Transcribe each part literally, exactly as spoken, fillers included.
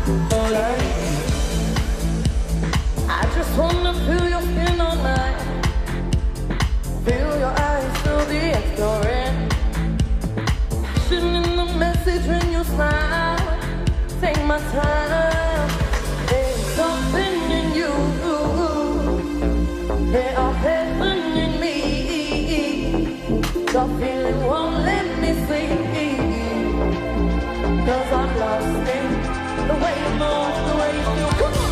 I just wanna feel your skin all night. Feel your eyes still be exploring. Passion in the message when you smile. Take my time. There's something in you. There are heaven in me. The feeling won't let me sleep. Cause I'm lost in the way you move, the way you feel. Come on!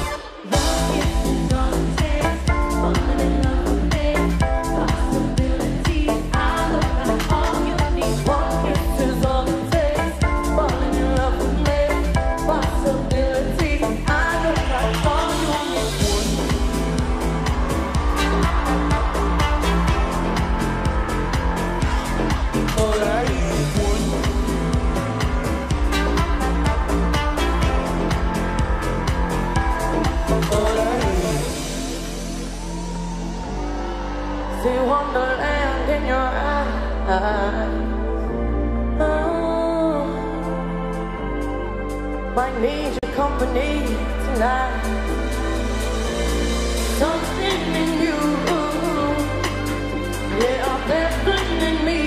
See wonderland in your eyes. Oh, might need your company tonight. Something in you, yeah, something in me.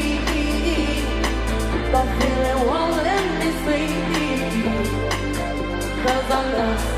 The feeling won't let me sleep. Cause I'm lost